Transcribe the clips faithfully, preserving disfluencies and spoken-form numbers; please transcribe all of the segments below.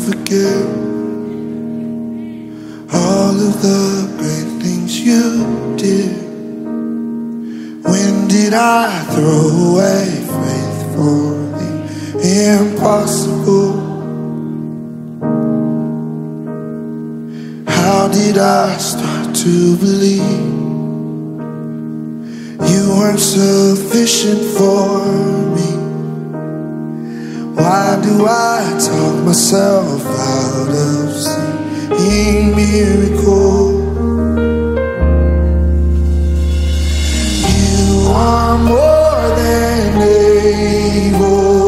forget all of the great things you did. When did I throw away faith for the impossible? How did I start to believe you weren't sufficient for me? Why do I talk myself out of seeing miracles? You are more than able.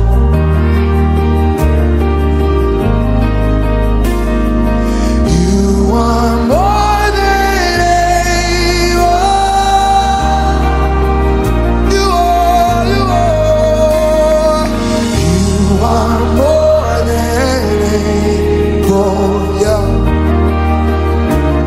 You are more than able. You are, you are. You are more than able, yeah.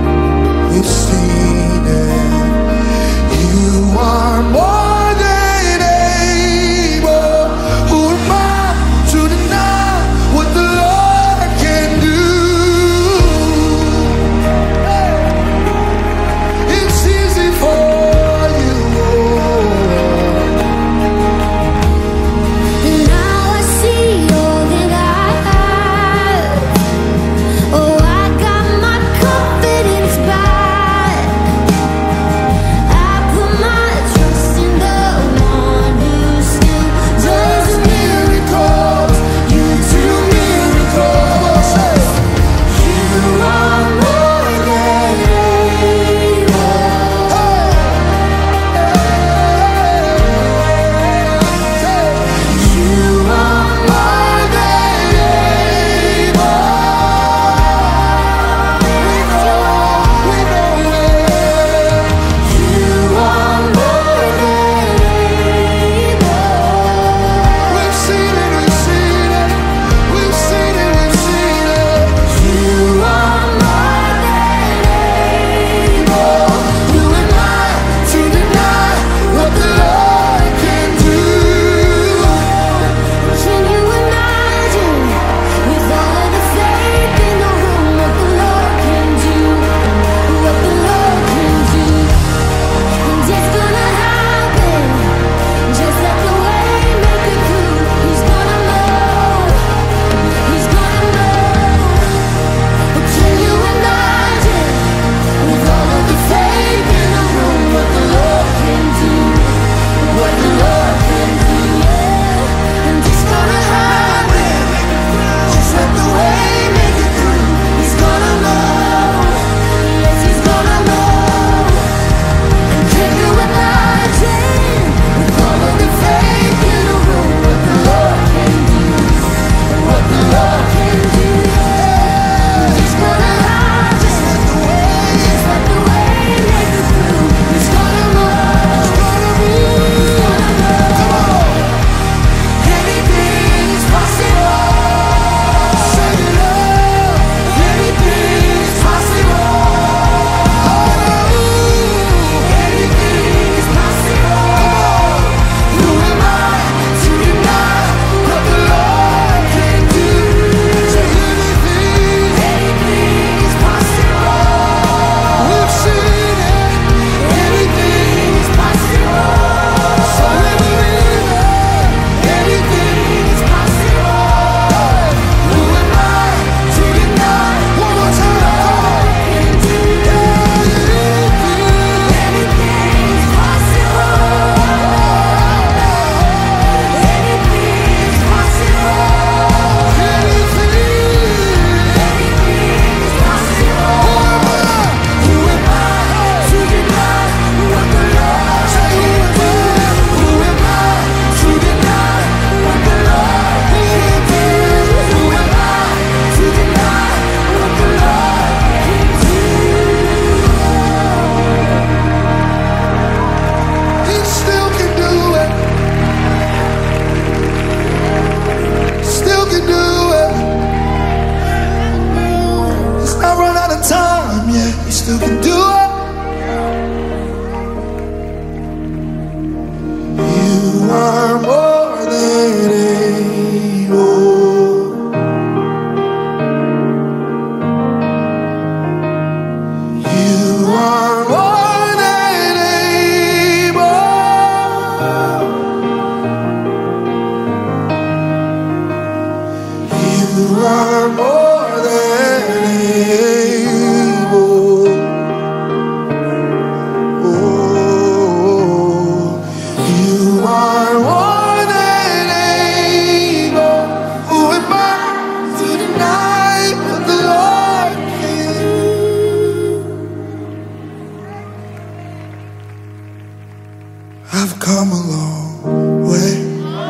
I've come a long way.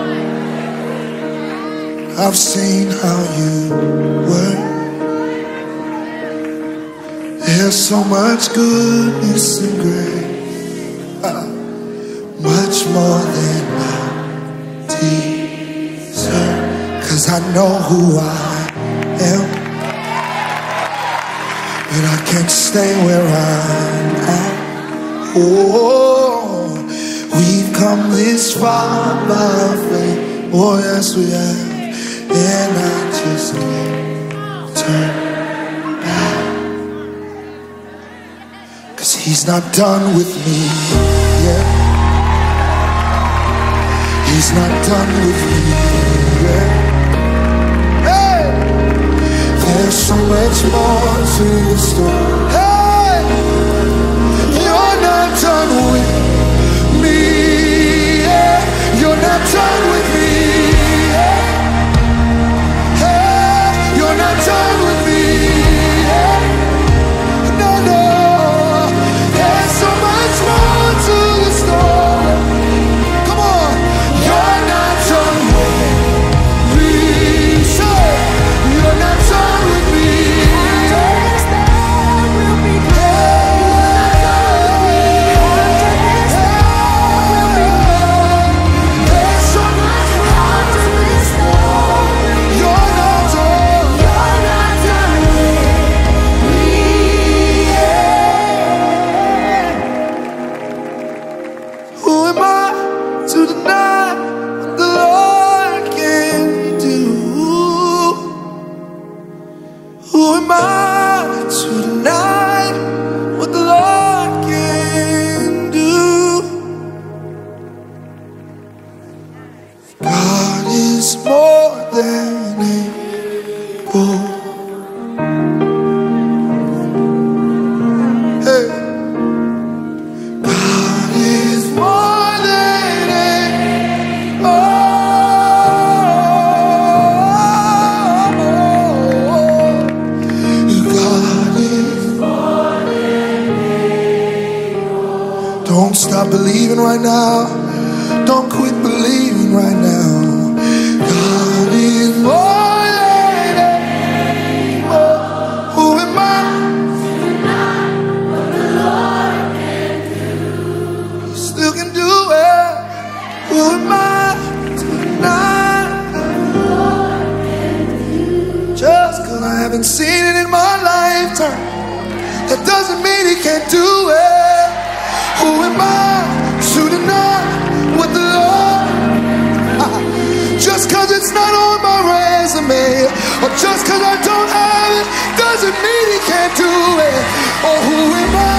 I've seen how you work. There's so much goodness and grace, uh, much more than I deserve. 'Cause I know who I am, but I can't stay where I'm at. Oh, we've come this far by faith. Oh yes we have. And I just can't turn back. 'Cause he's not done with me yet. He's not done with me yet. Hey! There's so much more to the story. Hey! You're not done with me yet. You're not done with me yet. You're not done with me, yeah. No, no. There's so much more to the story. Come on. You're not done with me. Say, you're not done with me. After this there will be good. After this there will be good. There's so much more to this story. You're not done. To deny what the Lord can do. Who am I to deny what the Lord can do? God is more than able. Hey. God is more. Don't stop believing right now. Don't quit believing right now. God is more than able. Who am I? What the Lord can do. He still can do it. Who am I to deny? The Lord can do. Just 'cause I haven't seen it in my lifetime, that doesn't mean he can't do it. Who am I to deny what the Lord? Just 'cause it's not on my resume, or just 'cause I don't have it, doesn't mean he can't do it. Or who am I